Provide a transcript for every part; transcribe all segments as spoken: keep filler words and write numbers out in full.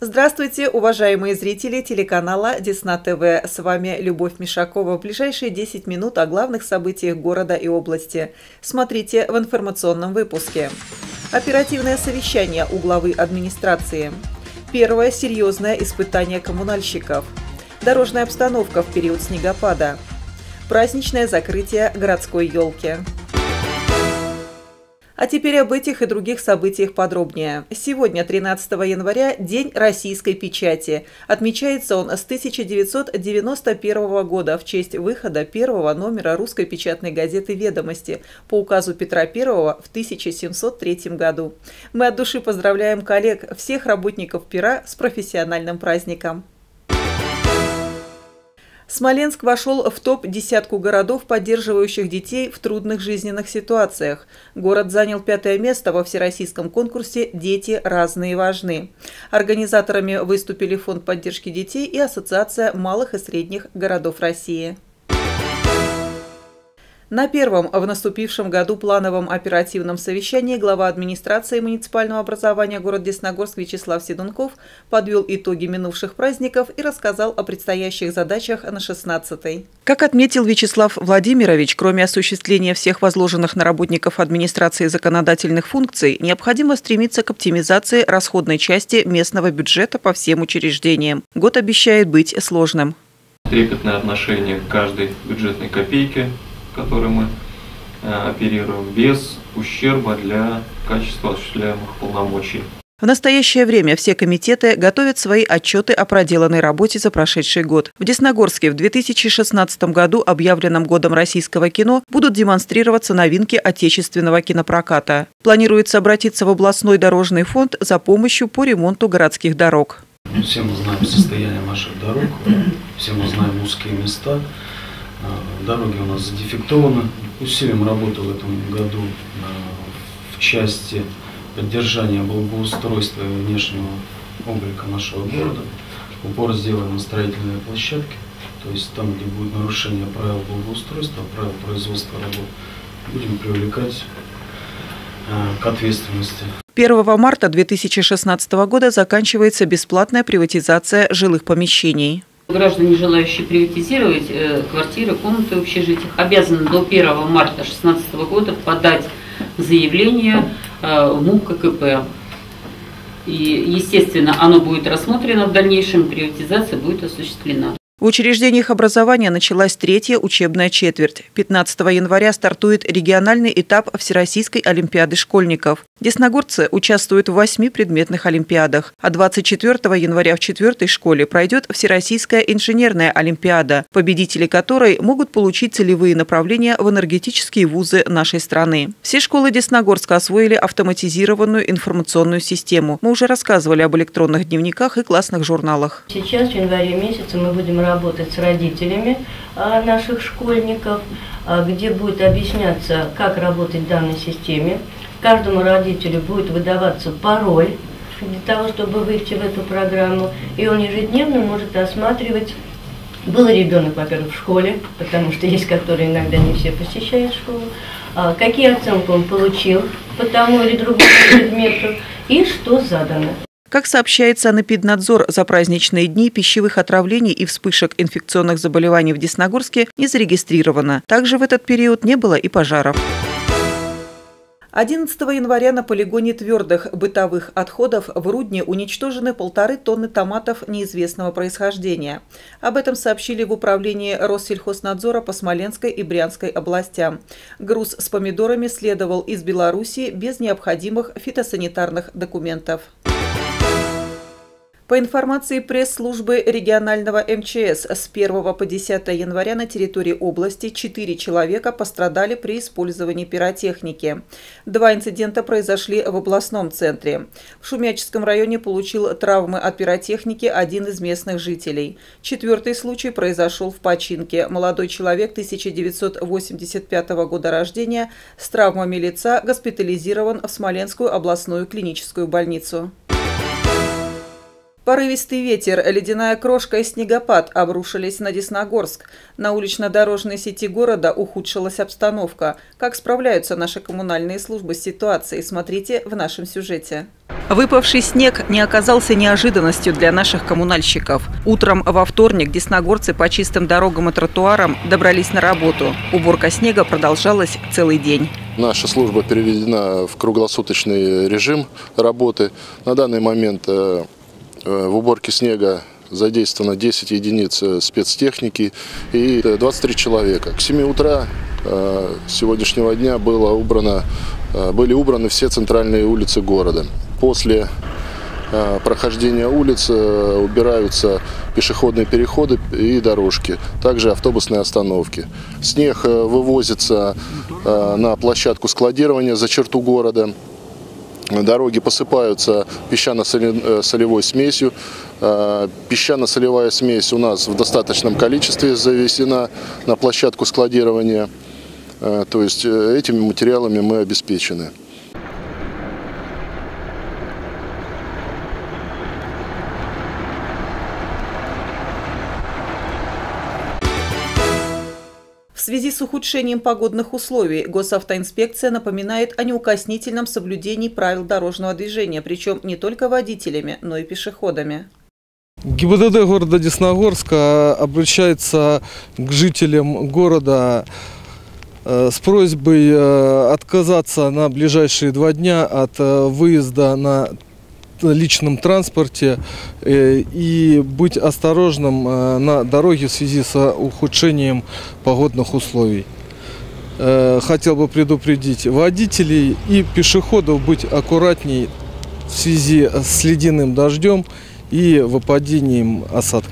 Здравствуйте, уважаемые зрители телеканала Десна ТВ. С вами Любовь Мишакова. В ближайшие десять минут о главных событиях города и области. Смотрите в информационном выпуске. Оперативное совещание у главы администрации. Первое серьезное испытание коммунальщиков. Дорожная обстановка в период снегопада. Праздничное закрытие городской елки. А теперь об этих и других событиях подробнее. Сегодня, тринадцатого января, День российской печати. Отмечается он с тысяча девятьсот девяносто первого года в честь выхода первого номера русской печатной газеты «Ведомости» по указу Петра Первого в тысяча семьсот третьем году. Мы от души поздравляем коллег, всех работников Пера с профессиональным праздником. Смоленск вошел в топ-десятку городов, поддерживающих детей в трудных жизненных ситуациях. Город занял пятое место во всероссийском конкурсе «Дети разные важны». Организаторами выступили Фонд поддержки детей и Ассоциация малых и средних городов России. На первом в наступившем году плановом оперативном совещании глава администрации муниципального образования город Десногорск Вячеслав Седунков подвел итоги минувших праздников и рассказал о предстоящих задачах на шестнадцатый. Как отметил Вячеслав Владимирович, кроме осуществления всех возложенных на работников администрации законодательных функций, необходимо стремиться к оптимизации расходной части местного бюджета по всем учреждениям. Год обещает быть сложным. Трепетное отношение к каждой бюджетной копейке, которой мы э, оперируем, без ущерба для качества осуществляемых полномочий. В настоящее время все комитеты готовят свои отчеты о проделанной работе за прошедший год. В Десногорске в две тысячи шестнадцатом году, объявленном годом российского кино, будут демонстрироваться новинки отечественного кинопроката. Планируется обратиться в областной дорожный фонд за помощью по ремонту городских дорог. Все мы знаем состояние наших дорог, все мы знаем узкие места. Дороги у нас задефектованы. Усилим работу в этом году в части поддержания благоустройства и внешнего облика нашего города. Упор сделаем на строительные площадки, то есть там, где будет нарушение правил благоустройства, правил производства работ, будем привлекать к ответственности. первого марта две тысячи шестнадцатого года заканчивается бесплатная приватизация жилых помещений. Граждане, желающие приватизировать э, квартиры, комнаты в общежитиях, обязаны до первого марта две тысячи шестнадцатого года подать заявление э, в МУП ка ка пэ. И, естественно, оно будет рассмотрено в дальнейшем, приватизация будет осуществлена. В учреждениях образования началась третья учебная четверть. пятнадцатого января стартует региональный этап Всероссийской олимпиады школьников. Десногорцы участвуют в восьми предметных олимпиадах, а двадцать четвёртого января в четвёртой школе пройдет Всероссийская инженерная олимпиада, победители которой могут получить целевые направления в энергетические вузы нашей страны. Все школы Десногорска освоили автоматизированную информационную систему. Мы уже рассказывали об электронных дневниках и классных журналах. Сейчас в январе месяце мы будем работать с родителями а, наших школьников, а, где будет объясняться, как работать в данной системе. Каждому родителю будет выдаваться пароль для того, чтобы выйти в эту программу, и он ежедневно может осматривать, был ребенок, во-первых, в школе, потому что есть, которые иногда не все посещают школу, а, какие оценки он получил по тому или другому предмету и что задано. Как сообщает Санэпиднадзор, за праздничные дни пищевых отравлений и вспышек инфекционных заболеваний в Десногорске не зарегистрировано. Также в этот период не было и пожаров. одиннадцатого января на полигоне твердых бытовых отходов в Рудне уничтожены полторы тонны томатов неизвестного происхождения. Об этом сообщили в управлении Россельхознадзора по Смоленской и Брянской областям. Груз с помидорами следовал из Белоруссии без необходимых фитосанитарных документов. По информации пресс-службы регионального эм че эс, с первого по десятое января на территории области четыре человека пострадали при использовании пиротехники. Два инцидента произошли в областном центре. В Шумяческом районе получил травмы от пиротехники один из местных жителей. Четвертый случай произошел в Починке. Молодой человек тысяча девятьсот восемьдесят пятого года рождения с травмами лица госпитализирован в Смоленскую областную клиническую больницу. Порывистый ветер, ледяная крошка и снегопад обрушились на Десногорск. На улично-дорожной сети города ухудшилась обстановка. Как справляются наши коммунальные службы с ситуацией, смотрите в нашем сюжете. Выпавший снег не оказался неожиданностью для наших коммунальщиков. Утром во вторник десногорцы по чистым дорогам и тротуарам добрались на работу. Уборка снега продолжалась целый день. Наша служба переведена в круглосуточный режим работы. На данный момент в уборке снега задействовано десять единиц спецтехники и двадцать три человека. К семи утра сегодняшнего дня было убрано, были убраны все центральные улицы города. После прохождения улиц убираются пешеходные переходы и дорожки, также автобусные остановки. Снег вывозится на площадку складирования за черту города. Дороги посыпаются песчано-солевой смесью. Песчано-солевая смесь у нас в достаточном количестве завезена на площадку складирования. То есть этими материалами мы обеспечены. В связи с ухудшением погодных условий госавтоинспекция напоминает о неукоснительном соблюдении правил дорожного движения, причем не только водителями, но и пешеходами. ГИБДД города Десногорска обращается к жителям города с просьбой отказаться на ближайшие два дня от выезда на личном транспорте и быть осторожным на дороге в связи с ухудшением погодных условий. Хотел бы предупредить водителей и пешеходов быть аккуратней в связи с ледяным дождем и выпадением осадков.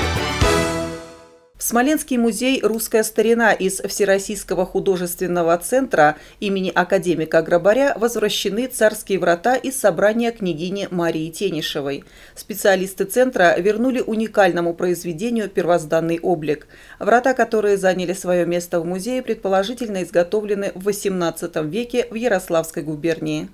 В Смоленский музей «Русская старина» из Всероссийского художественного центра имени академика Грабаря возвращены царские врата из собрания княгини Марии Тенишевой. Специалисты центра вернули уникальному произведению первозданный облик. Врата, которые заняли свое место в музее, предположительно изготовлены в восемнадцатом веке в Ярославской губернии.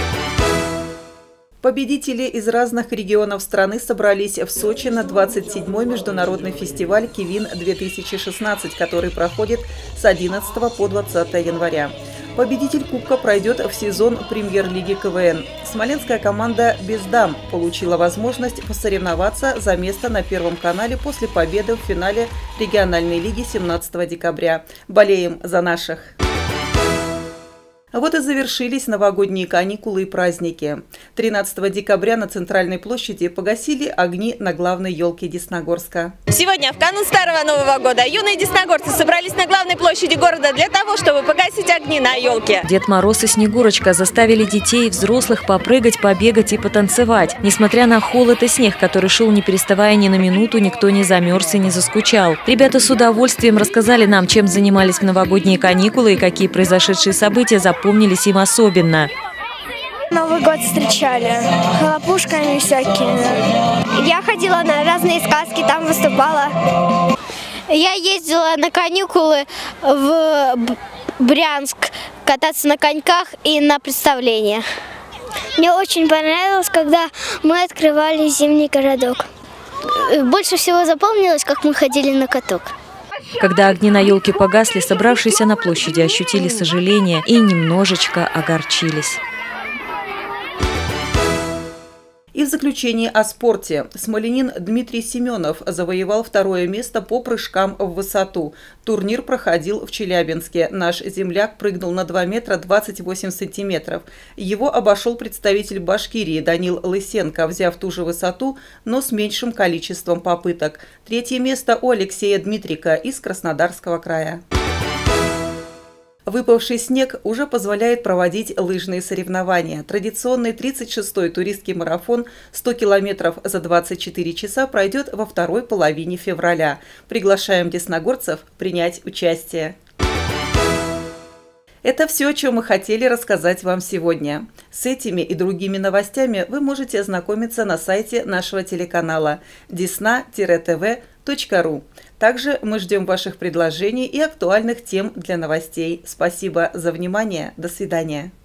Победители из разных регионов страны собрались в Сочи на двадцать седьмой международный фестиваль «Кивин-две тысячи шестнадцать», который проходит с одиннадцатого по двадцатое января. Победитель Кубка пройдет в сезон премьер-лиги КВН. Смоленская команда «Без дам» получила возможность посоревноваться за место на Первом канале после победы в финале региональной лиги семнадцатого декабря. Болеем за наших! Вот и завершились новогодние каникулы и праздники. тринадцатого декабря на Центральной площади погасили огни на главной елке Десногорска. Сегодня, в канун Старого Нового года, юные десногорцы собрались на главной площади города для того, чтобы погасить огни на елке. Дед Мороз и Снегурочка заставили детей и взрослых попрыгать, побегать и потанцевать. Несмотря на холод и снег, который шел не переставая ни на минуту, никто не замерз и не заскучал. Ребята с удовольствием рассказали нам, чем занимались в новогодние каникулы и какие произошедшие события запомнились Помнились им особенно. Новый год встречали хлопушками всякими. Я ходила на разные сказки, там выступала. Я ездила на каникулы в Брянск кататься на коньках и на представления. Мне очень понравилось, когда мы открывали зимний городок. Больше всего запомнилось, как мы ходили на каток. Когда огни на елке погасли, собравшиеся на площади ощутили сожаление и немножечко огорчились. И в заключение о спорте. Смолянин Дмитрий Семенов завоевал второе место по прыжкам в высоту. Турнир проходил в Челябинске. Наш земляк прыгнул на два метра двадцать восемь сантиметров. Его обошел представитель Башкирии Данил Лысенко, взяв ту же высоту, но с меньшим количеством попыток. Третье место у Алексея Дмитрика из Краснодарского края. Выпавший снег уже позволяет проводить лыжные соревнования. Традиционный тридцать шестой туристский марафон сто километров за двадцать четыре часа пройдет во второй половине февраля. Приглашаем десногорцев принять участие. Это все, о чем мы хотели рассказать вам сегодня. С этими и другими новостями вы можете ознакомиться на сайте нашего телеканала десна тв точка ру. Также мы ждем ваших предложений и актуальных тем для новостей. Спасибо за внимание. До свидания.